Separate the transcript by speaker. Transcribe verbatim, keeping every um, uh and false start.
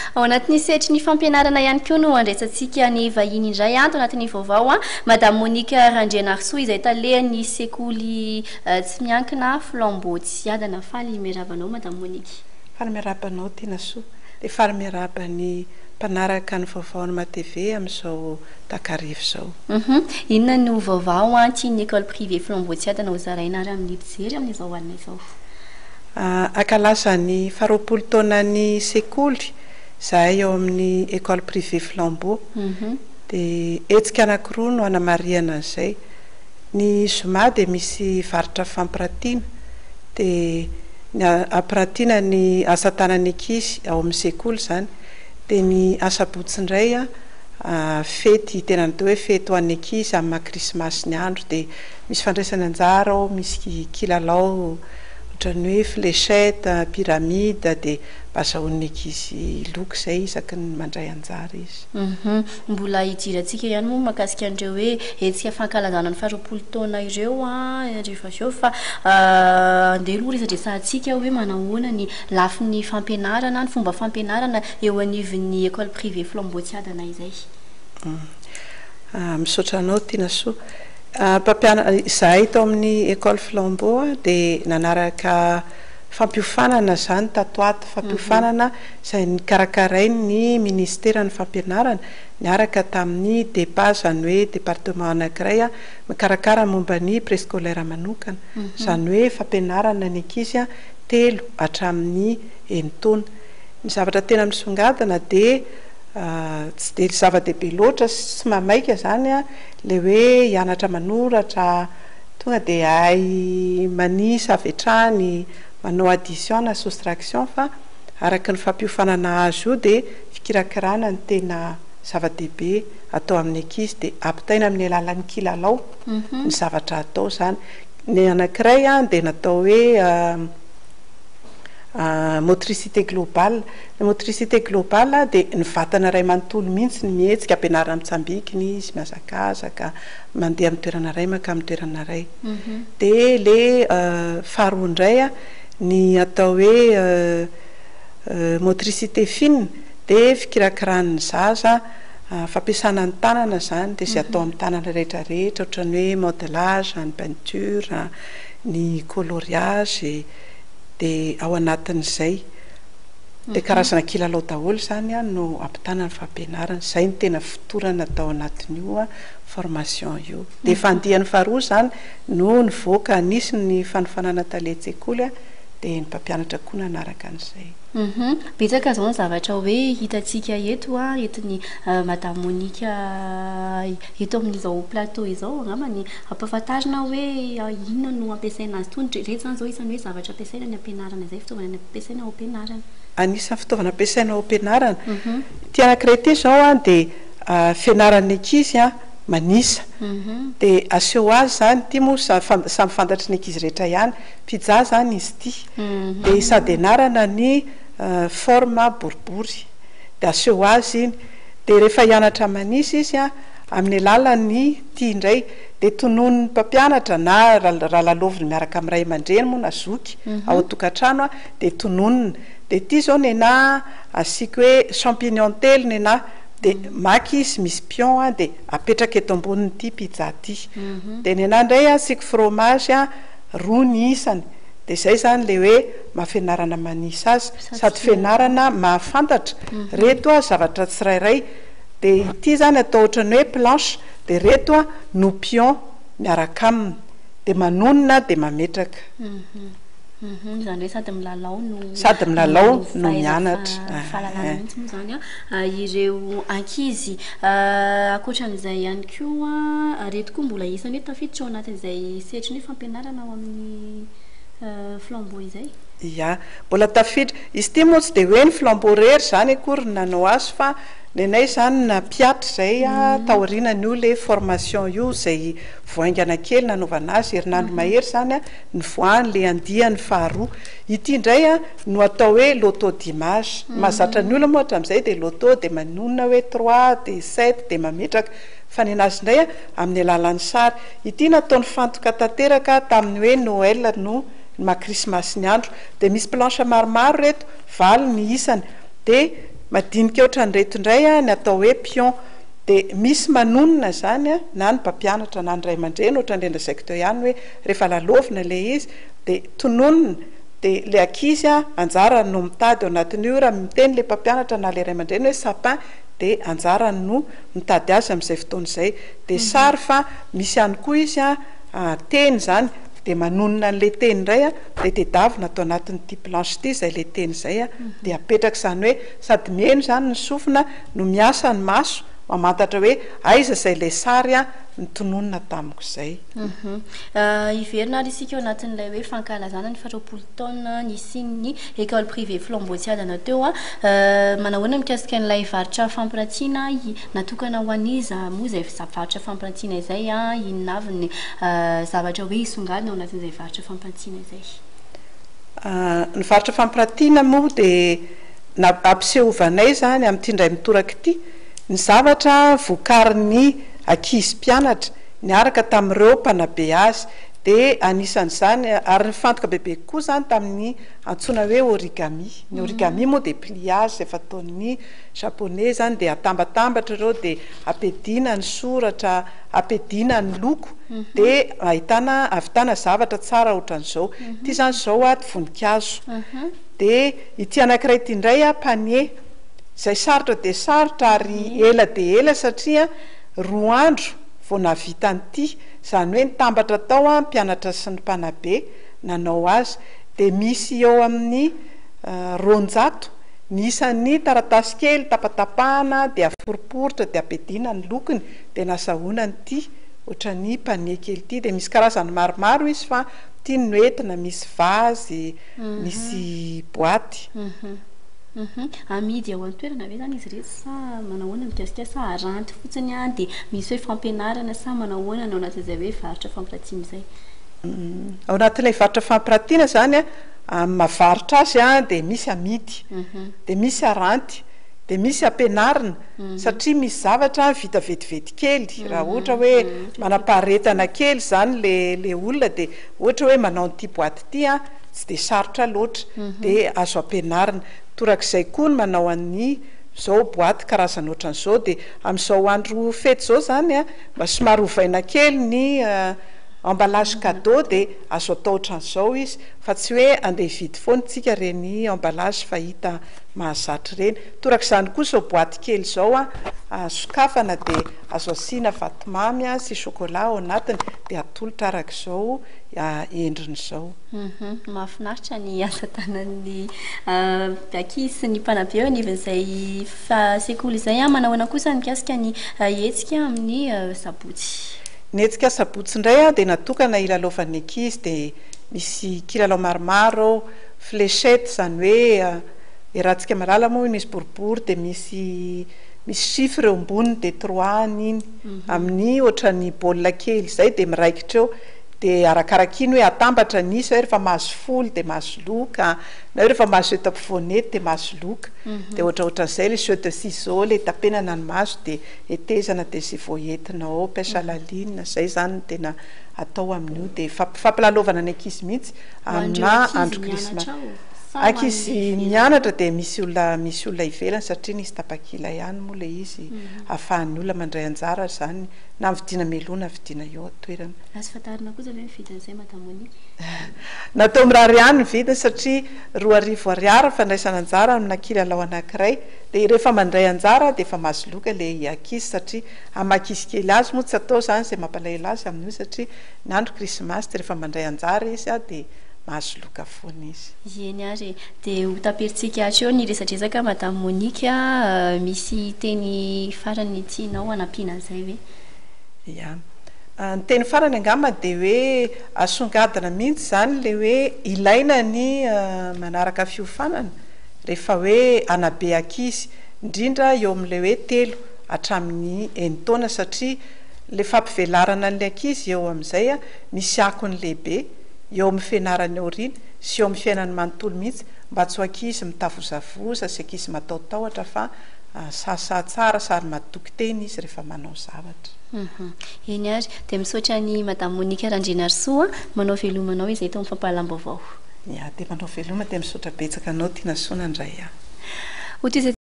Speaker 1: ao anatin'ny setry ny fampianarana ihany koa no andresantsika ny vahiny indray anto anatin'ny vaovao a madame Monika Randrianarsoa izay talehan'ny sekoly tsy miankina Flambeau tsy adana faly miarabanao madame Monika.
Speaker 2: Faly miarabanao Tina Soa dia faly miarabany mpanaraka ny vaovao ny M A T V amin'izao takarivo izao.
Speaker 1: Mhm. Inona no vaovao antian'ny école privée Flambeau tsy adana ho zaraina ary amin'ny fijery amin'izao alina izao?
Speaker 2: Akalasa ny faharoapolo taona ny sekoly zahay eo amin'ny école privée Flambeau dia hetsika anankiroa no hanamariana an'izay. Ny zoma dia misy varotra fampiratiana dia ny ampiratiana ny asa tanany ankizy ao amin'ny sekoly zany dia ny asabotsy indray a fety tena natao hoe fety ho an'ny ankizy amin'ny maha krismasy ny andro dia misy fandraisana anjara ao misy kilalao ohatrany hoe fléchette pyramide dia azahoan'ny ankizy loka izay isaky ny mandray anjara izy.
Speaker 1: Mhm. Mbola hidirantsika ihany moa mahakasika an'ireo hoe hetsika fankalazana ny faharoapolo taona ireo a rehefa avy eo fa andeha aloha resadresantsika hoe manahoana ny lafin'ny fampianarana ny fomba fampianarana eo anivon'ny école privée Flambeau tsy adana izay.
Speaker 2: Misaotra anao Tina Soa. Mpampianatra izahay tao amin'ny école Flambeau dia nanaraka fampiofanana zany tatoato fampiofanana izay nikarakarainy ny ministera ny fampianarana niaraka tamin'ny DEPA zany hoe département anankiray a mikarakara momba ny préscolaire manokana zany hoe fampianarana ny ankizy telo hatramin'ny enitaona. Ny zavatra tena misongadina dia tsy dia zava-dehibe loatra sy mamaika zany a le hoe hianatra manoratra tonga dia hay manisa avy hatrany manao addition na soustraction fa araka ny fampiofanana azy io dia fikirakirana ny tena zava-dehibe atao amin'ny ankizy dia ampitaina amin'ny alalan'ny kilalao ny zavatra atao zany. Ny anankiray a dia natao hoe motricité globale. Ny motricité globale dia ny vatana iray manontolo mihitsy ny mihetsika ampianarana mitsambikiny izy mihazakazaka mandeha amin'ny toerana iray maka amin'ny toerana iray. Dia le faharoa indray a ny atao hoe motricité fine dia fikirakirana zaza fampiasana ny tanana zany dia izay atao amin'ny tanana rehetra rehetra ohatrany hoe modelage ny peinture ny coloriage dia ao anatin'izay dia karazana kilalao daholo zany a no ampitana ny fampianarana izay ny tena fotorana atao anatin'io formation io. Dia fandihan'ny faharoa zany no nivoaka nisy ny fanofanana taletsekoly a dia ny mpampianatra koa nanaraka an'izay.
Speaker 1: Betsaka izao ny zavatra hoe hitantsika eto a etin'ny madame Monika eto amin'izao plateau izao angambany ampahafantarina hoe inona no ampiasaina azy itony rehetra zany izao isan'ny hoe zavatra ampiasaina ny ampianarana izay fitaovana ampiasaina ao ampianarana.
Speaker 2: Anisan'ny fitaovana ampiasaina ao ampianarana ty anankiray ty zao a dia fianaran'ny ankizy a manisa dia aseho azy zany ty moa samy fantatry ny ankizy rehetra ihany pizza zany izy ty dia sady anarana ny forme boribory dia aseho azy iny dia rehefa hianatra manisa izy a amin'ny alalan'ny ty indray dia tononin'ny mpampianatra na raha laloviny miaraka amin'ny ray aman-dreny moa na zoky ao an-tokantrano a dia tononina dia ty zao ny ana asika hoe champignon telo ny ana dia maky izy misy pion a dia apetraka eto ambonin'ity pizza ty dia ny ana indray asika fromage a roa ny isany dia izay zany le hoe mahafianarana manisa azy sady fianarana mahafantatra reto a zavatra tsirairay dia ity zany atao ohatrany hoe planche dia reto a no pion miaraka aminy dia manonona dia mametraka.
Speaker 1: Zany hoe sady milalao no
Speaker 2: sady milalao no mianatra
Speaker 1: fahalalana mihitsy moa zany a ireo ankizy ankoatran'izay ihany koa reto koa mbola isany hoe tafiditra ao anatin'izay setry ny fampianarana ao amin'ny Flambeau izay.
Speaker 2: Ya mbola tafiditra izy ty moa tsy dia hoe ny Flambeau rery zany akory nanao azy fa ny anay zany napiatra zay a taoriana io le formation io zay voaingana kely nanaovana azy herinandro mahery zany a ny voany le andiany faharoa ity indray a no atao hoe loto d'image mahazatra ny olona moa hatramin'izay dia loto dia manonona hoe trois dia sept dia mametraka fa ny anazy indray a amin'ny alalan'ny sary ity nataony fantoka tanteraka tamin'ny hoe Noël no maha krismasy ny andro dia misy planche maromaro reto valo ny isany dia madinika ohatran'reto indray a ny atao hoe pion dia misy manonona zany a na ny mpampianatra na ny ray aman-dreny ohatran'rendrazaiko teo ihany hoe rehefa lalovina le izy dia tononona dia le ankizy a anjarany no mitady ao anatin'io raha miteny le mpampianatra na le ray aman-dreny hoe sapin dia anjarany no mitady azy amin'izay fotoana izay dia sary fa misy ihany koa izy a teny zany dia manonona n'le teny indray a dia tedavina atao anatin'ity planche ity izay le teny izay a dia apetraka izany hoe sady mihaino zany ny sofina no miasa ny maso mamantatra hoe aiza izay le sary a nitononona tamiko izay.
Speaker 1: Iverina ary isika eo anatin'ilay hoe fankalazana ny faharoapolo taona nisian'ny école privée Flambeauciade teo a manahoana mikasika n'ilay varitra fampirantiana natokana ho an'iza moa izay varitra fampirantiana izay a inona avy ny zavatra hoe hisongadina ao anatin'izay varitra fampirantiana izay.
Speaker 2: Ny varitra fampirantiana moa dia na ampisehovanay zany amin'ity indray mitoraka ity ny zavatra vokarin'ny ankizy mpianatra niaraka tamin'ireo mpanabe azy dia anisan'izany ary ny fantoka bebe koa zany tamin'ny antsoina hoe origami. Ny origami moa dia pliage izay fataon'ny japonais zany dia atambatambatra ireo dia ampidina ny soratra ampidina ny loko dia ahitana avitana zavatra tsara ohatran'izao. Ity zany izao a voninkazo dia ity anankiray ity indray a panier izay sarotra dia sarotra ary ela dia ela satria roa andro vao navita an'ity izany hoe nitambatra tao a mpianatra sy ny mpanabe nanao azy dia misy eo amin'ny roanjato ny isan'ny taratasy kely tapatapahana dia aforiporitra dia ampidina ny lokony dia nasahoana nyity ohatran'ny panier kely ity dia misy karazany maromaro izy fa tia ny noentina misy vazy misy boaty.
Speaker 1: Amidy ao an-toerana ve zany izy rehetra sa manahoana mikasika sa aranty fotsiny a dia misy hoe fampianarana sa manahoana ao anatin'izay hoe varitra fampirantiana izay.
Speaker 2: Ao anatin'ilay varitra fampirantiana zany a mavaritra azy a dia misy amidy dia misy aranty dia misy ampianarina satria misy zavatra vita vetivety kely raha ohatra hoe manapaharetana kely zany le le olona dia ohatra hoe manao n'ity boaty ity a tsy dia sarotra loatra dia azo ampianarina. Torak'izay koa ny manao an'ny zao boaty karazana ohatran'izao dia amin'izao andro fety zao zany a mba somary ovaina kely ny emballage cadeau dia azo atao ohatran'izao izy fa tsy hoe andeha hividy foana tsika reny emballage fahita mahazatra reny. Torak'izany koa zao boaty kely zao a sokafana dia azo asiana vatomamy a sy chocolat ao anatiny dia atolotra arak'izao endriny izao.
Speaker 1: Mahafinaritra ny asa tanan'ny ankizy sy ny mpanabe eo anivon'izay sekoly izay a manahoana kosa mikasika ny hetsika amin'ny sabotsy.
Speaker 2: Ny hetsika sabotsy indray a dia natokana ilalaovan'ny ankizy dia misy kilalao maromaro fléchette zany hoe erahantsika malala moa misy boribory dia misy misy chiffre eo amboniny dia trois niny amin'ny ohatran'ny baolina kely izay dia miraikitra eo dia arakarak'iny hoe atambatra nisy hoe rehefa mahazo folo dia mahazo loka na hoe rehefa mahazo eo tampivoanety dia mahazo loka dia ohatra ohatran'izay le jeu de ciseaux le tapenana ny maso dia etezana dia sy voaentina ao piasa laline izay zany tena atao amin'io dia fampilalaovana ny ankizy mihitsy amina andro krismasy. Ankizy mianatra dia misy olona misy olona ivelany satria nisy tapakila ihany moa le izy ahafahan'ny olona mandray anjara zany na vidina melona vidina eo atoerana.
Speaker 1: Azo fantarina kosa ve vidin'izay madamony?
Speaker 2: Natao mirary ihany ny vidiny satria roa arivo ariary fandraisana anjara amina kilalao anankiray dia rehefa mandray anjara dia efa mahazo loka le ankizy satria amankizy kely azy moa tsy atao zany izay mampalahelo azy amin'io satria ny andro krismasy dia rehefa mandray anjara izy a dia mahazo loka foana izy.
Speaker 1: Eny ary dia ho taperitsika eo ny resadresaka madame Monique misy teny farany tianao hanampiana an'izay ve?
Speaker 2: Ya ny teny farany angamba dia hoe asongadina mihitsy zany le hoe ilaina ny manaraka fiofanana rehefa hoe anabe ankizy indrindra eo amin'ilay hoe telo hatramin'ny enina taona satria le fampivelarana n'ilay ankizy eo amin'izay a misy akony lehibe eo amin'ny fianarany aoriana sy eo amin'ny fiainany manontolo mihitsy mba tsy ho ankizy mitavozavoza sy ankizy mataotahotra fa sasa tsara sary matoky teny izy rehefa manao zavatra.
Speaker 1: Eny ary dia misaotra ny madame Monique Randrianarsoa manao velomanao izay tao amin'ny fampahalam-baovao.
Speaker 2: Ya dia manao veloma dia misaotra betsaka anao Tina Soa nandray ahy.